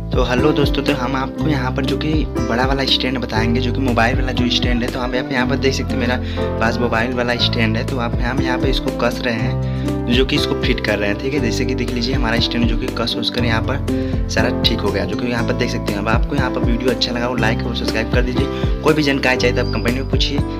तो हेलो दोस्तों, तो हम आपको यहाँ पर जो कि बड़ा वाला स्टैंड बताएंगे, जो कि मोबाइल वाला जो स्टैंड है। तो हम यहाँ पर देख सकते हैं मेरा पास मोबाइल वाला स्टैंड है। तो हम यहाँ पे इसको कस रहे हैं, जो कि इसको फिट कर रहे हैं। ठीक है, जैसे कि देख लीजिए हमारा स्टैंड जो कि कस उसकर यहाँ पर सारा ठीक हो गया, जो कि यहाँ पर देख सकते हैं। अब आपको यहाँ पर वीडियो अच्छा लगा हो लाइक और सब्सक्राइब कर दीजिए। कोई भी जानकारी चाहिए तो आप कंपनी में पूछिए।